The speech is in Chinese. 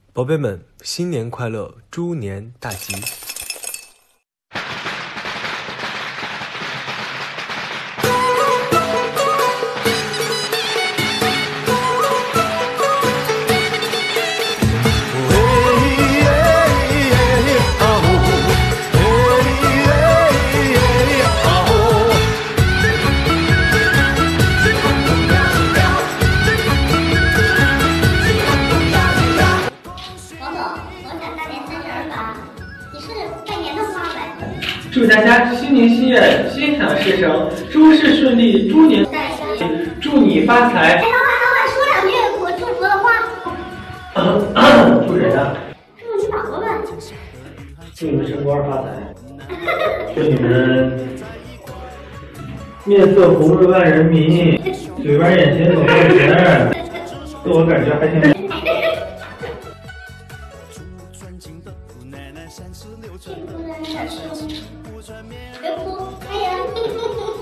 宝贝们，新年快乐，猪年大吉！ 祝大家新年新愿，心想事成，诸事顺利，猪年祝你发财。 哎，老板，说两句我祝福的话。 祝谁呀？ 祝你老婆们。 祝你们升官发财，祝你们面色红润万人迷，嘴边眼前总有钱，自我感觉还挺。 别哭，可以了。